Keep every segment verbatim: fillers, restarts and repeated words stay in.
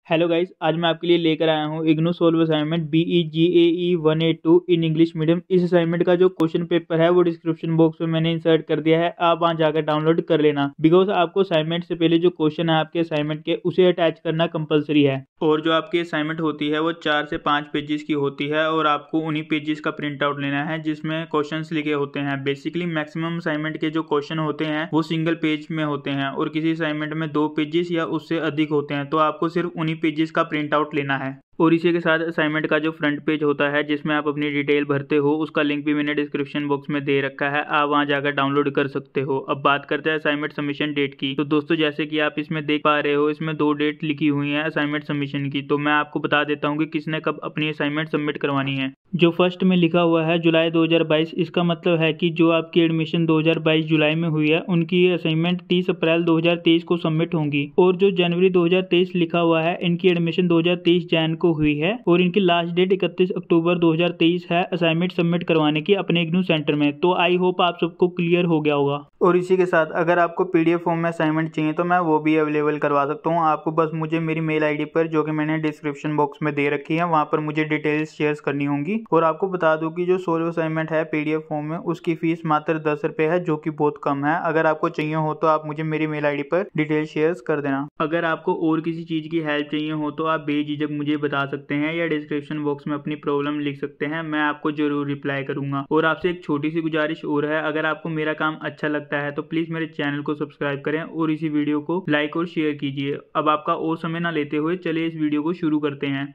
Hello guys, आज मैं आपके लिए लेकर आया हूँ IGNOU solved assignment B E G A E one eight two in English medium. इस असाइनमेंट का जो क्वेश्चन पेपर है वो डिस्क्रिप्शन बॉक्स में मैंने इंसर्ट कर दिया है, आप वहां जाकर डाउनलोड कर लेना। बिकॉज आपको असाइनमेंट से पहले जो क्वेश्चन है आपके असाइनमेंट के उसे अटैच करना कंपलसरी है। और जो आपकी असाइनमेंट होती है वो चार से पाँच पेजेस की होती है और आपको उन्हीं पेजेस का प्रिंट आउट लेना है जिसमें क्वेश्चंस लिखे होते हैं। बेसिकली मैक्सिमम असाइनमेंट के जो क्वेश्चन होते हैं वो सिंगल पेज में होते हैं और किसी असाइनमेंट में दो पेजेस या उससे अधिक होते हैं, तो आपको सिर्फ उन्हीं पेजेस का प्रिंट आउट लेना है। और इसी के साथ असाइनमेंट का जो फ्रंट पेज होता है जिसमें आप अपनी डिटेल भरते हो उसका लिंक भी मैंने डिस्क्रिप्शन बॉक्स में दे रखा है, आप वहां जाकर डाउनलोड कर सकते हो। अब बात करते हैं असाइनमेंट सबमिशन डेट की। तो दोस्तों, जैसे कि आप इसमें देख पा रहे हो, इसमें दो डेट लिखी हुई है असाइनमेंट सबमिशन की। तो मैं आपको बता देता हूँ कि किसने कब अपनी असाइनमेंट सबमिट करवानी है। जो फर्स्ट में लिखा हुआ है जुलाई दो हज़ार बाईस, इसका मतलब है कि जो आपकी एडमिशन दो हज़ार बाईस जुलाई में हुई है उनकी असाइनमेंट तीस अप्रैल दो हज़ार तेईस को सबमिट होंगी। और जो जनवरी दो हज़ार तेईस लिखा हुआ है इनकी एडमिशन दो हज़ार तेईस जैन को हुई है और इनकी लास्ट डेट इकतीस अक्टूबर दो हज़ार तेईस है असाइनमेंट सबमिट करवाने की अपने इग्नू सेंटर में। तो आई होप आप सबको क्लियर हो गया होगा। और इसी के साथ अगर आपको पीडीएफ फॉर्म में असाइनमेंट चाहिए तो मैं वो भी अवेलेबल करवा सकता हूँ। आपको बस मुझे मेरी मेल आईडी पर, जो कि मैंने डिस्क्रिप्शन बॉक्स में दे रखी है, वहां पर मुझे डिटेल्स शेयर करनी होंगी। और आपको बता दूं कि जो सोलो असाइनमेंट है पीडीएफ फॉर्म में उसकी फीस मात्र दस रुपए है, जो कि बहुत कम है। अगर आपको चाहिए हो तो आप मुझे मेरी मेल आईडी पर डिटेल शेयर कर देना। अगर आपको और किसी चीज की हेल्प चाहिए हो तो आप बेझिझक मुझे बता सकते हैं या डिस्क्रिप्शन बॉक्स में अपनी प्रॉब्लम लिख सकते हैं, मैं आपको जरूर रिप्लाई करूंगा। और आपसे एक छोटी सी गुजारिश और है, अगर आपको मेरा काम अच्छा लगता है तो प्लीज मेरे चैनल को सब्सक्राइब करें और इसी वीडियो को लाइक और शेयर कीजिए। अब आपका और समय ना लेते हुए चलिए इस वीडियो को शुरू करते हैं।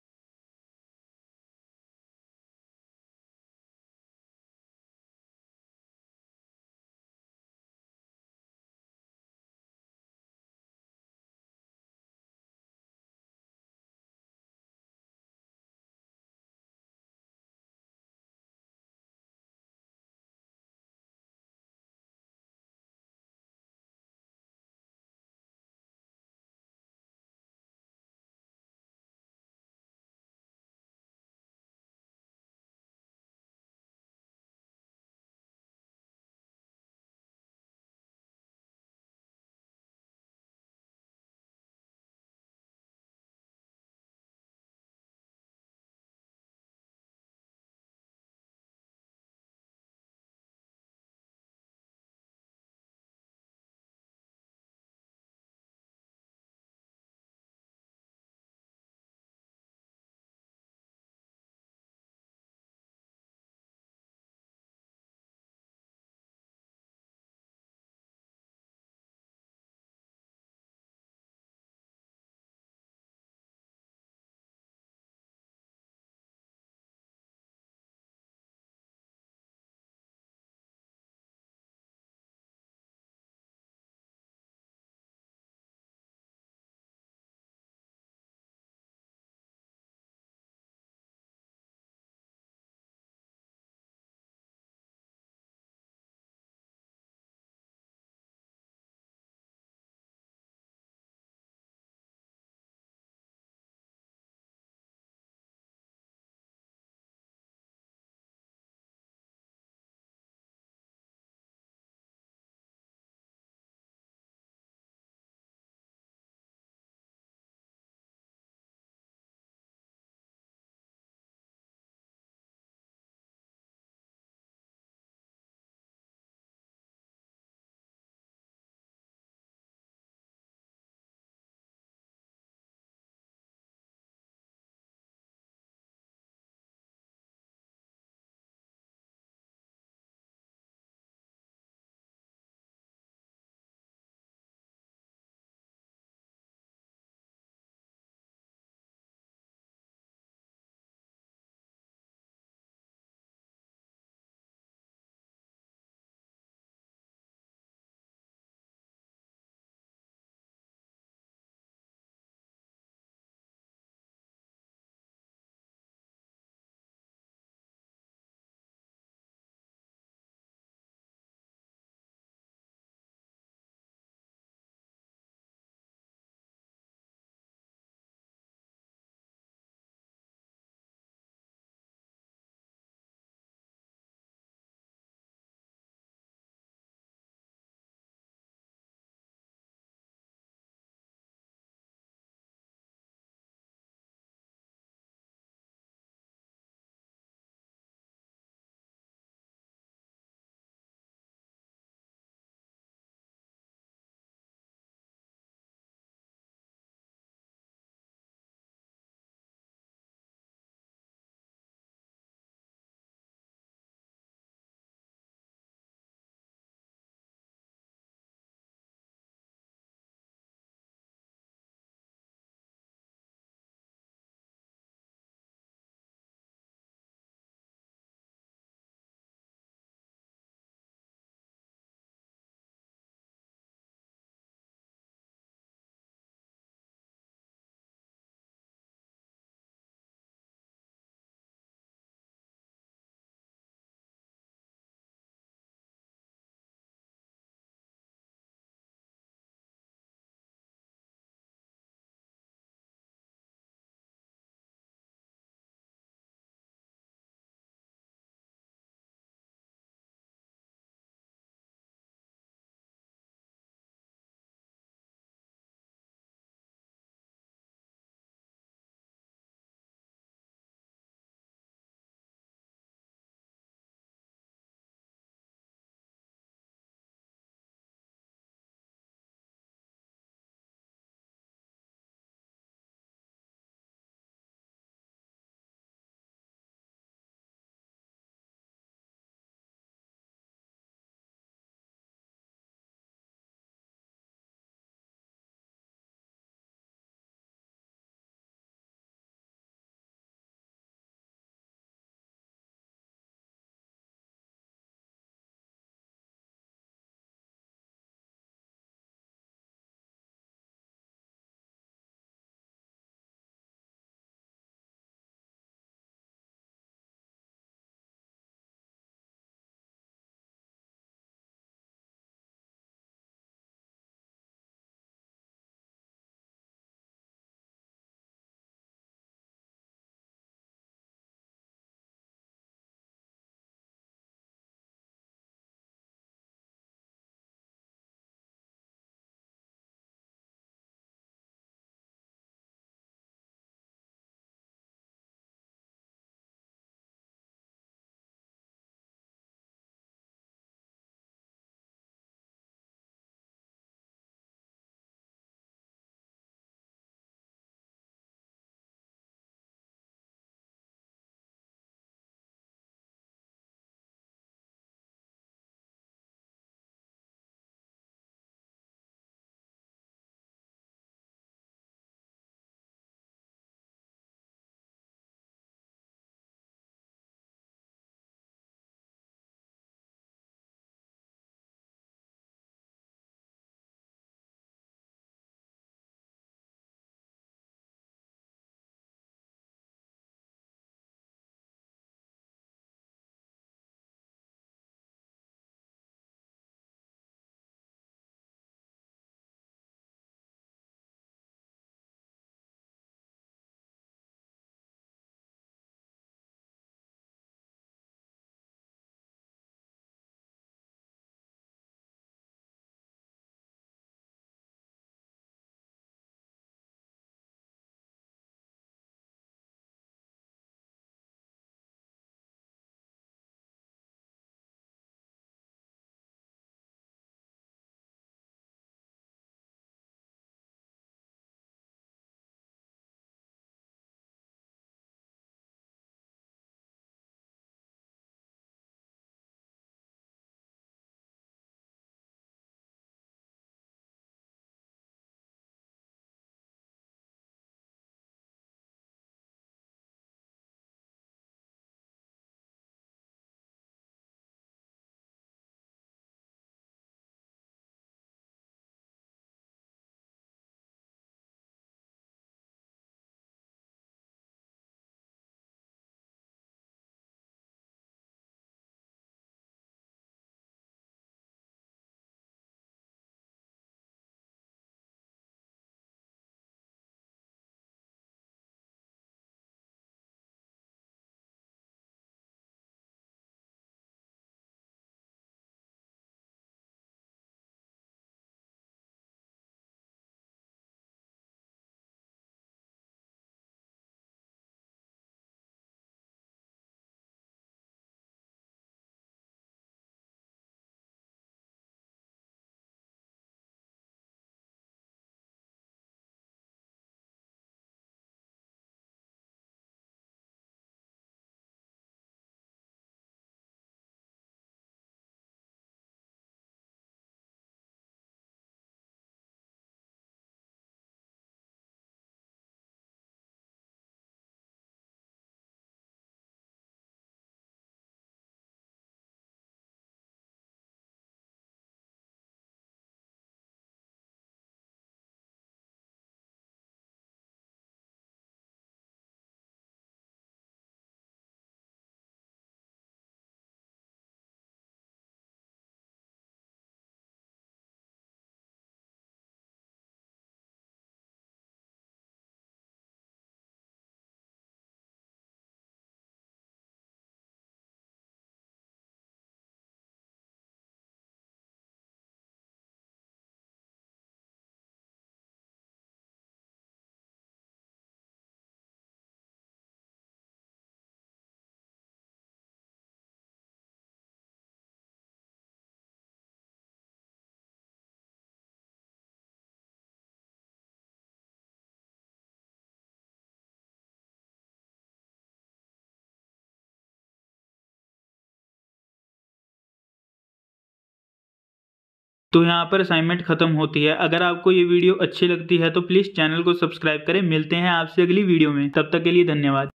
तो यहाँ पर असाइनमेंट खत्म होती है। अगर आपको ये वीडियो अच्छी लगती है तो प्लीज चैनल को सब्सक्राइब करें। मिलते हैं आपसे अगली वीडियो में, तब तक के लिए धन्यवाद।